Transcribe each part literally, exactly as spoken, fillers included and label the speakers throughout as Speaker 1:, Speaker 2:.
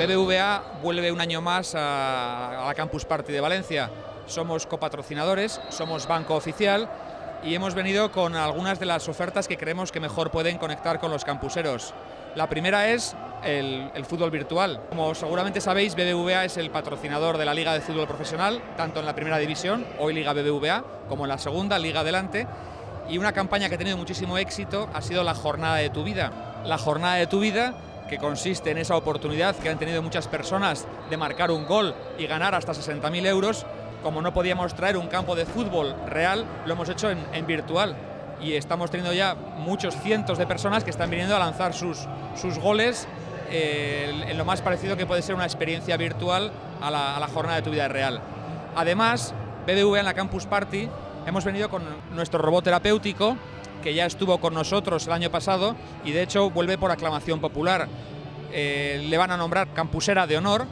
Speaker 1: B B V A vuelve un año más a, a la Campus Party de Valencia. Somos copatrocinadores, somos banco oficial y hemos venido con algunas de las ofertas que creemos que mejor pueden conectar con los campuseros. La primera es el, el fútbol virtual. Como seguramente sabéis, B B V A es el patrocinador de la Liga de Fútbol Profesional, tanto en la primera división, hoy Liga B B V A, como en la segunda, Liga Adelante. Y una campaña que ha tenido muchísimo éxito ha sido la Jornada de tu Vida. La Jornada de tu Vida, que consiste en esa oportunidad que han tenido muchas personas de marcar un gol y ganar hasta sesenta mil euros. Como no podíamos traer un campo de fútbol real, lo hemos hecho en, en virtual. Y estamos teniendo ya muchos cientos de personas que están viniendo a lanzar sus, sus goles eh, en lo más parecido que puede ser una experiencia virtual a la, a la Jornada de tu Vida real. Además, B B V A en la Campus Party hemos venido con nuestro robot terapéutico, que ya estuvo con nosotros el año pasado y de hecho vuelve por aclamación popular. Eh, le van a nombrar campusera de honor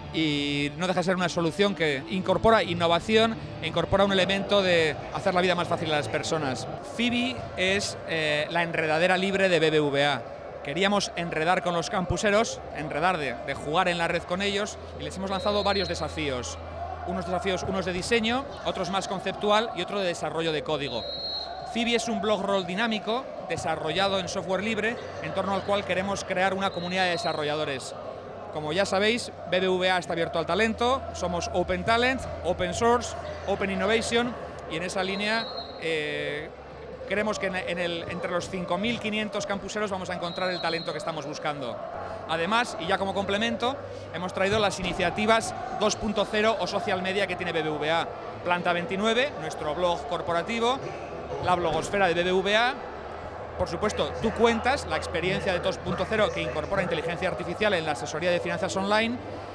Speaker 1: y no deja de ser una solución que incorpora innovación e incorpora un elemento de hacer la vida más fácil a las personas. Phoebe es eh, la enredadera libre de B B V A. Queríamos enredar con los campuseros, enredar de, de jugar en la red con ellos y les hemos lanzado varios desafíos. Unos desafíos, unos de diseño, otros más conceptual y otro de desarrollo de código. Phoebe es un blog roll dinámico desarrollado en software libre en torno al cual queremos crear una comunidad de desarrolladores. Como ya sabéis, B B V A está abierto al talento, somos Open Talent, Open Source, Open Innovation y en esa línea eh, creemos que en, en el, entre los cinco mil quinientos campuseros vamos a encontrar el talento que estamos buscando. Además, y ya como complemento, hemos traído las iniciativas dos punto cero o social media que tiene B B V A. Planta veintinueve, nuestro blog corporativo, la blogosfera de B B V A, por supuesto, tú cuentas la experiencia de dos punto cero que incorpora inteligencia artificial en la asesoría de finanzas online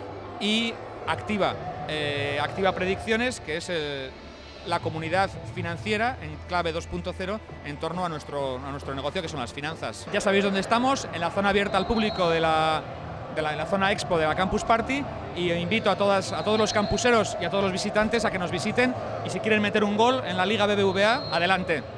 Speaker 1: y Activa, eh, Activa Predicciones, que es eh, la comunidad financiera en clave dos punto cero en torno a nuestro, a nuestro negocio, que son las finanzas. Ya sabéis dónde estamos, en la zona abierta al público de la, de la, en la zona expo de la Campus Party, y invito a, todas, a todos los campuseros y a todos los visitantes a que nos visiten y si quieren meter un gol en la Liga B B V A, adelante.